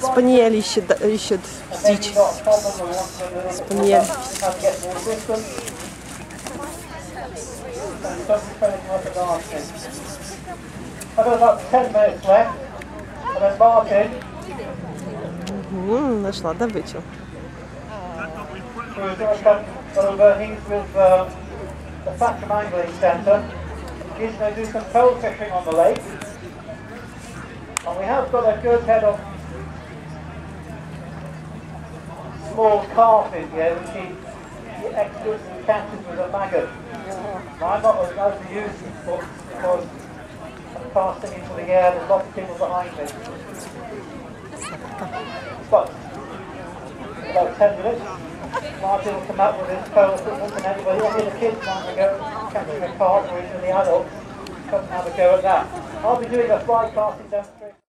Spanieli się wzdzić. Spanieli. I've got about 10 minutes left, and then Martin. Na śladę wyciął. Who's going to come over, he's with the Thatcham Angling Centre. He's going to do some pole fishing on the lake. And we have got a good head of small carp in here, which he exclusively catches with a maggot. Now, I'm not allowed to use these books because I'm casting into the air, there's lots of people behind me. But about 10 minutes, Martin will come up with his pole equipment, and anybody, any of the kids want to go catching a carp, or even the adults, come and have a go at that. I'll be doing a fly casting demonstration.